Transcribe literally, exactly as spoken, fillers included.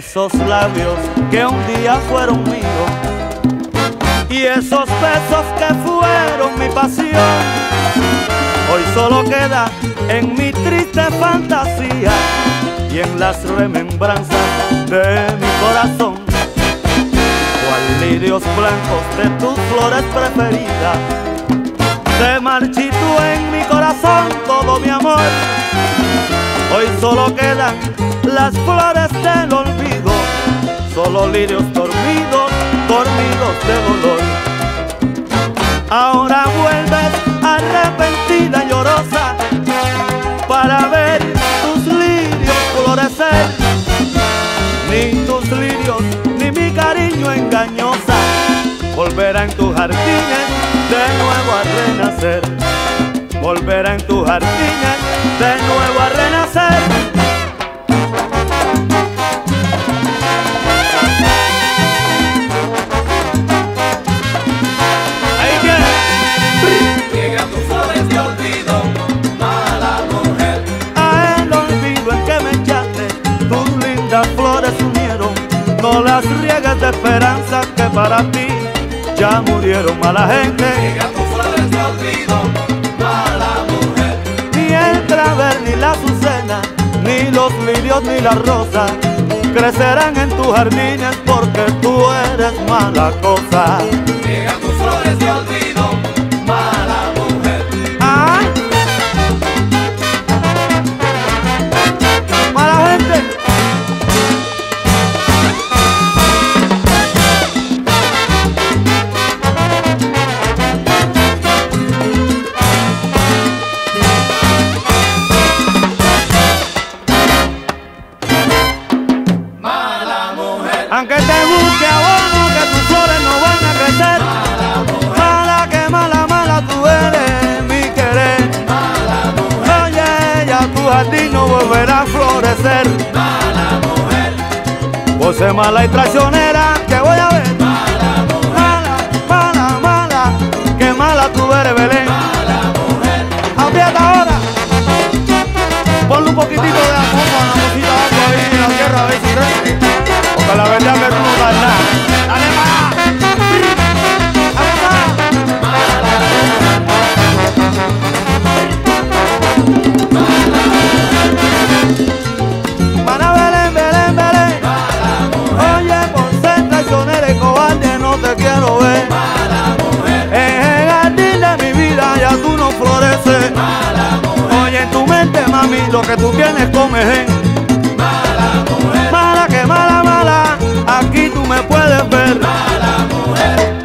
esos labios que un día fueron míos y esos besos que fueron mi pasión, hoy solo queda en mi triste fantasía y en las remembranzas de mi corazón. Cual lirios blancos de tus flores preferidas, se marchitó en mi corazón todo mi amor. Hoy solo quedan las flores del olvido, solo lirios dormidos, dormidos de dolor. Ahora vuelves arrepentida y llorosa para ver tus lirios florecer. Ni tus lirios, ni mi cariño engañosa volverá en tus jardines de nuevo a renacer. Volverá en tus jardines de nuevo a renacer. Ahí viene. Llegan tus flores de olvido, mala mujer. A el olvido en que me echaste, tus lindas flores unieron. No las riegues de esperanza que para ti ya murieron, mala gente. Llegan tus flores de olvido, mala mujer. Ni el clavel, ni la azucena, ni los lirios, ni las rosas crecerán en tus jardines porque tú eres mala cosa. Llegan tus flores de olvido, mala mujer. ¿Ah? Mala gente. Aunque te busque abono, que tus flores no van a crecer. Mala mujer. Mala que mala, mala tú eres, mi querer. Mala mujer. Oye, ya tu jardín no volverá a florecer. Mala mujer. Por ser mala y traicionera, que voy a ver. Mala mujer. Mala, mala, mala, que mala tú eres, Belén. Mala mujer. Aprieta ahora. Ponle un poquitito de amor con la cosita de agua ahí en la tierra, a ver si rinde. Porque la verdad que tú no das nada. ¡Dale más! ¡Dale más! Mana Belén, Belén, Belén. Oye, por ser traicionera y cobarde no te quiero ver. Mala mujer. En el jardín de mi vida ya tú no floreces. Mala mujer. Oye, en tu mente, mami, lo que tú tienes come gen. Mala mujer. Mala que mala, mala, aquí tú me puedes ver. Mala mujer.